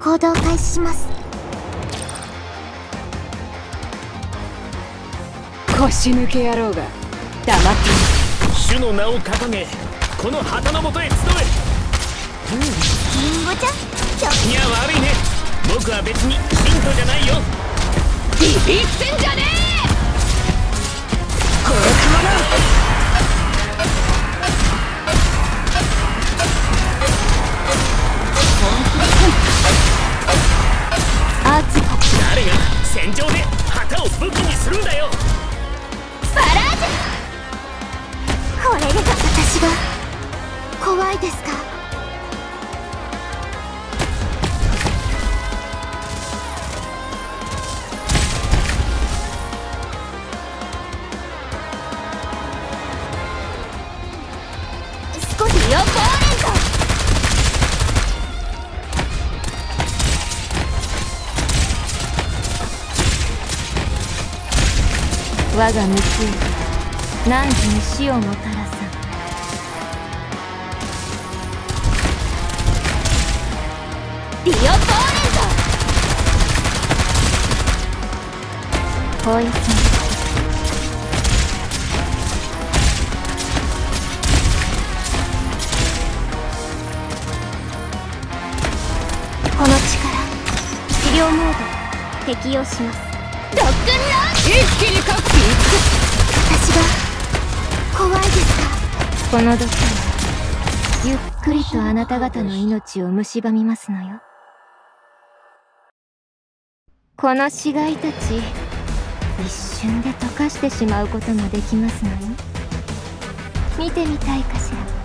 行動開始します。 腰抜け野郎が黙って主の名を掲げ、この旗のもとへ集え。 リンゴちゃん、 いや悪いね、僕は別に信徒じゃないよ。 ビビってんじゃねえ。これかな。 誰が戦場で旗を武器にするんだよ。 バラージュ、これで私が怖いですか？少しよ、ボーレント。 我が無知汝に死をもたらさん。 ディオ・ボーレント。 ポイズン。この力、治療モード適用します。 ロックンロール。 一気にカッピー。 私が怖いですか？ この毒はゆっくりとあなた方の命を蝕みますのよ。この死骸たち、一瞬で溶かしてしまうこともできますのよ。見てみたいかしら。